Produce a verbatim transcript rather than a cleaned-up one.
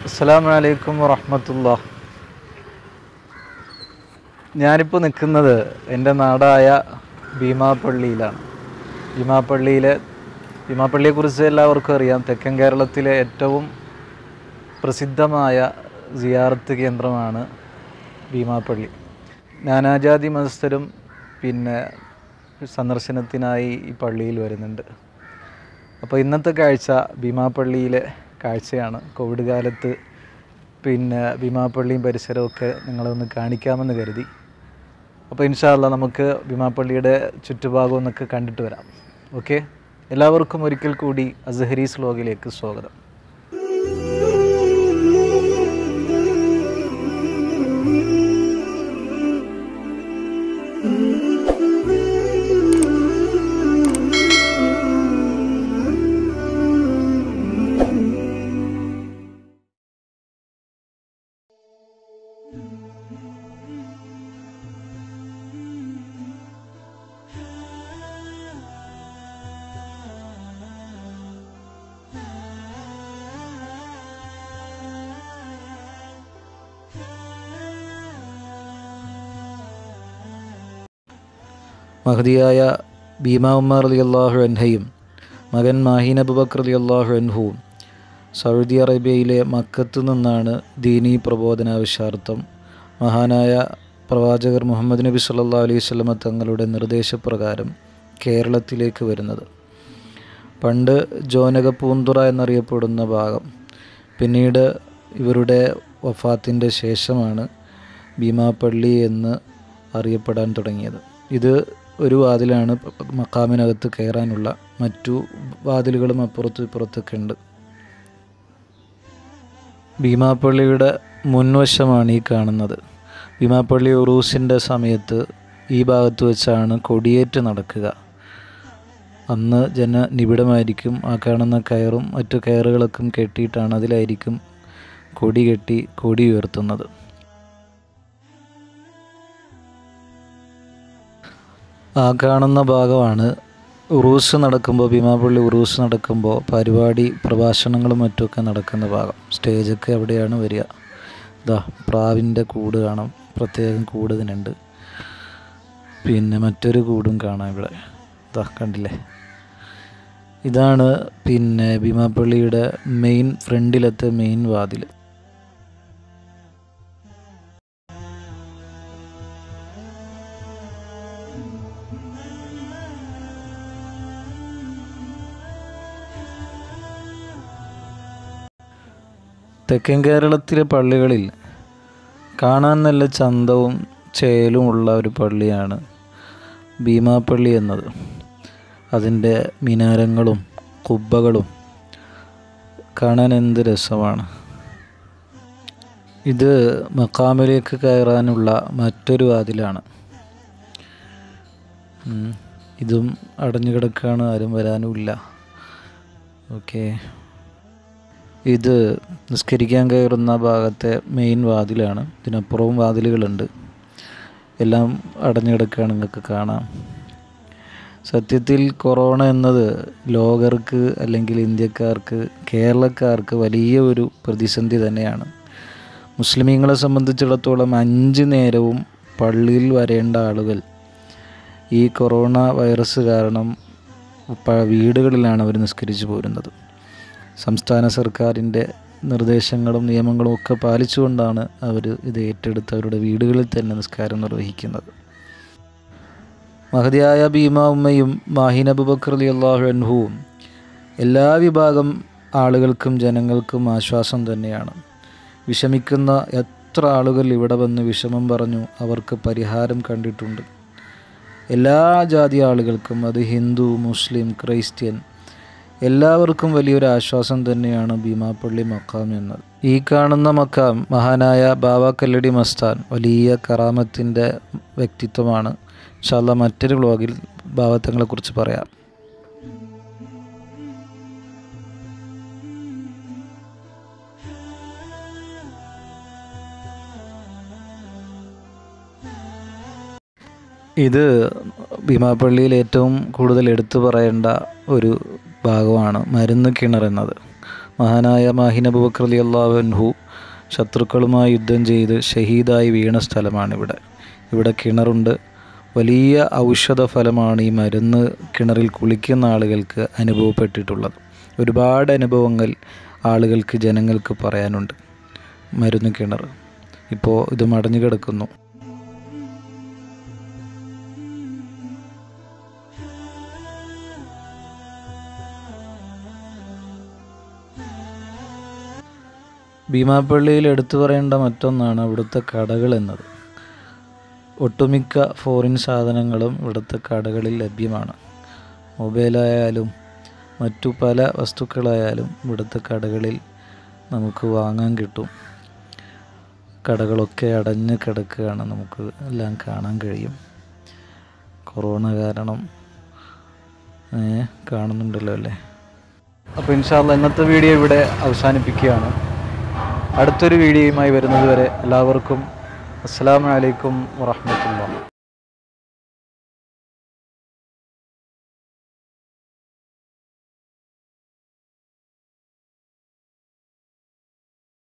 അസ്സലാമു വറഹ്മത്തുള്ളാഹി. ഞാനിപ്പോൾ നിൽക്കുന്നത് എൻ്റെ നാടായ ഭീമാപ്പള്ളിയിലാണ്. ഭീമാപ്പള്ളിയിലെ ഭീമാപ്പള്ളിയെക്കുറിച്ച് എല്ലാവർക്കും അറിയാം. തെക്കൻ കേരളത്തിലെ ഏറ്റവും പ്രസിദ്ധമായ സിയാറത്ത് കേന്ദ്രമാണ് ഭീമാപ്പള്ളി. നാനാജാതി മതസ്ഥരും പിന്നെ സന്ദർശനത്തിനായി ഈ പള്ളിയിൽ വരുന്നുണ്ട്. അപ്പോൾ ഇന്നത്തെ കാഴ്ച ഭീമാപ്പള്ളിയിലെ കാഴ്ചയാണ്. കോവിഡ് കാലത്ത് പിന്നെ ഭീമാപ്പള്ളിയും പരിസരമൊക്കെ നിങ്ങളൊന്ന് കാണിക്കാമെന്ന് കരുതി. അപ്പോൾ ഇൻഷാ അല്ലാഹ് നമുക്ക് ഭീമാപ്പള്ളിയുടെ ചുറ്റുഭാഗം ഒന്നൊക്കെ കണ്ടിട്ട് വരാം. ഓക്കെ, എല്ലാവർക്കും ഒരിക്കൽ കൂടി അസ്ഹരീസ് വ്ലോഗിലേക്ക് സ്വാഗതം. മഹദിയായ ബീമാ ഉമ്മ റളിയല്ലാഹു അൻഹയും മകൻ മാഹിൻ അബൂബക്കർ റളിയല്ലാഹു അൻഹുവും സൗദി അറേബ്യയിലെ മക്കത്ത് നിന്നാണ് ദീനീ പ്രബോധനാവശ്യാർത്ഥം മഹാനായ പ്രവാചകർ മുഹമ്മദ് നബി സല്ലല്ലാഹു അലൈഹി വസല്ലമ തങ്ങളുടെ നിർദ്ദേശപ്രകാരം കേരളത്തിലേക്ക് വരുന്നത്. പണ്ട് ജോനകപ്പൂന്തുറ എന്നറിയപ്പെടുന്ന ഭാഗം പിന്നീട് ഇവരുടെ വഫാത്തിൻ്റെ ശേഷമാണ് ഭീമാപ്പള്ളി എന്ന് അറിയപ്പെടാൻ തുടങ്ങിയത്. ഇത് ഒരു വാതിലാണ് മക്കാമിനകത്ത് കയറാനുള്ള, മറ്റു വാതിലുകളും അപ്പുറത്തും ഇപ്പുറത്തൊക്കെ ഉണ്ട്. ഭീമാപ്പള്ളിയുടെ മുൻവശമാണ് ഈ കാണുന്നത്. ഭീമാപ്പള്ളി ഉറൂസിൻ്റെ സമയത്ത് ഈ ഭാഗത്ത് വെച്ചാണ് കൊടിയേറ്റ് നടക്കുക. അന്ന് ജനനിബിഡമായിരിക്കും. ആ കാണുന്ന കയറും മറ്റു കയറുകളൊക്കെ കെട്ടിയിട്ടാണ്, അതിലായിരിക്കും കൊടി കെട്ടി കൊടി ഉയർത്തുന്നത്. ആ കാണുന്ന ഭാഗമാണ് ഉറൂസ് നടക്കുമ്പോൾ, ഭീമാപ്പള്ളി ഉറൂസ് നടക്കുമ്പോൾ പരിപാടി പ്രഭാഷണങ്ങളും മറ്റുമൊക്കെ നടക്കുന്ന ഭാഗം. സ്റ്റേജൊക്കെ അവിടെയാണ് വരിക. ഇതാ പ്രാവിൻ്റെ കൂട് കാണാം, പ്രത്യേകം കൂട് ഇതിനുണ്ട്. പിന്നെ മറ്റൊരു കൂടും കാണാം ഇവിടെ. ഇതാ കണ്ടില്ലേ, ഇതാണ് പിന്നെ ഭീമാപ്പള്ളിയുടെ മെയിൻ ഫ്രണ്ടിലത്തെ മെയിൻ വാതിൽ. തെക്കൻ കേരളത്തിലെ പള്ളികളിൽ കാണാൻ നല്ല ചന്തവും ചേലുമുള്ള ഒരു പള്ളിയാണ് ഭീമാപ്പള്ളി എന്നത്. അതിൻ്റെ മിനാരങ്ങളും കുബ്ബകളും കാണാൻ എന്ത് രസമാണ്. ഇത് മക്കാമിലേക്ക് കയറാനുള്ള മറ്റൊരു വാതിലാണ്. ഇതും അടഞ്ഞു കിടക്കുകയാണ്, ആരും വരാനുമില്ല. ഓക്കെ, ഇത് നിസ്കരിക്കാൻ കയറുന്ന ഭാഗത്തെ മെയിൻ വാതിലാണ്. ഇതിനപ്പുറവും വാതിലുകളുണ്ട്, എല്ലാം അടഞ്ഞു കിടക്കുകയാണ്, നിങ്ങൾക്ക് കാണാം. സത്യത്തിൽ കൊറോണ എന്നത് ലോകർക്ക് അല്ലെങ്കിൽ ഇന്ത്യക്കാർക്ക്, കേരളക്കാർക്ക് വലിയ ഒരു പ്രതിസന്ധി തന്നെയാണ്. മുസ്ലിമീങ്ങളെ സംബന്ധിച്ചിടത്തോളം അഞ്ച് നേരവും പള്ളിയിൽ വരേണ്ട ആളുകൾ ഈ കൊറോണ വൈറസ് കാരണം വീടുകളിലാണ് അവർ നിസ്കരിച്ചു പോരുന്നത്. സംസ്ഥാന സർക്കാരിൻ്റെ നിർദ്ദേശങ്ങളും നിയമങ്ങളും ഒക്കെ പാലിച്ചുകൊണ്ടാണ് അവർ ഇത് ഏറ്റെടുത്ത് അവരുടെ വീടുകളിൽ തന്നെ നിസ്കാരം നിർവഹിക്കുന്നത്. മഹദിയായ ബീമാ ഉമ്മയും മാഹിൻ അബൂബക്കർ റളിയല്ലാഹു അൻഹുവും എല്ലാ വിഭാഗം ആളുകൾക്കും ജനങ്ങൾക്കും ആശ്വാസം തന്നെയാണ്. വിഷമിക്കുന്ന എത്ര ആളുകൾ ഇവിടെ വന്ന് വിഷമം പറഞ്ഞു അവർക്ക് പരിഹാരം കണ്ടിട്ടുണ്ട്. എല്ലാ ജാതി ആളുകൾക്കും, അത് ഹിന്ദു, മുസ്ലിം, ക്രൈസ്ത്യൻ, എല്ലാവർക്കും വലിയൊരു ആശ്വാസം തന്നെയാണ് ഭീമാപ്പള്ളി മക്കാം എന്നത്. ഈ കാണുന്ന മക്കാം മഹാനായ ബാവ കല്ലടി മസ്താൻ വലിയ കറാമത്തിൻ്റെ വ്യക്തിത്വമാണ്. ഇൻഷാ അല്ലാഹ് മറ്റൊരു വ്ലോഗിൽ ഭാവത്തങ്ങളെക്കുറിച്ച് പറയാം. ഇത് ഭീമാപ്പള്ളിയിൽ ഏറ്റവും കൂടുതൽ എടുത്തു പറയേണ്ട ഒരു ഭാഗമാണ് മരുന്ന് കിണർ എന്നത്. മഹാനായ മാഹിൻ അബൂബക്കർ റളിയല്ലാഹു അൻഹു ശത്രുക്കളുമായി യുദ്ധം ചെയ്ത് ഷഹീദായി വീണ സ്ഥലമാണിവിടെ. ഇവിടെ കിണറുണ്ട്. വലിയ ഔഷധ ഫലമാണ് ഈ മരുന്ന് കിണറിൽ കുളിക്കുന്ന ആളുകൾക്ക് അനുഭവപ്പെട്ടിട്ടുള്ളത്. ഒരുപാട് അനുഭവങ്ങൾ ആളുകൾക്ക് ജനങ്ങൾക്ക് പറയാനുണ്ട്. മരുന്ന് കിണർ ഇപ്പോൾ ഇത് മടഞ്ഞു കിടക്കുന്നു. ഭീമാപ്പള്ളിയിൽ എടുത്തു പറയേണ്ട മറ്റൊന്നാണ് ഇവിടുത്തെ കടകൾ എന്നത്. ഒട്ടുമിക്ക ഫോറിൻ സാധനങ്ങളും ഇവിടുത്തെ കടകളിൽ ലഭ്യമാണ്. മൊബൈലായാലും മറ്റു പല വസ്തുക്കളായാലും ഇവിടുത്തെ കടകളിൽ നമുക്ക് വാങ്ങാൻ കിട്ടും. കടകളൊക്കെ അടഞ്ഞ് കിടക്കുകയാണ്, നമുക്ക് എല്ലാം കാണാൻ കഴിയും. കൊറോണ കാരണം കാണുന്നുണ്ടല്ലോ അല്ലേ. അപ്പോൾ ഇൻഷാ അല്ലാഹ് ഇന്നത്തെ വീഡിയോ ഇവിടെ അവസാനിപ്പിക്കുകയാണ്. അടുത്തൊരു വീഡിയോയുമായി വരുന്നത് വരെ എല്ലാവർക്കും അസ്സലാമു അലൈക്കും വറഹ്മത്തുള്ളാഹി.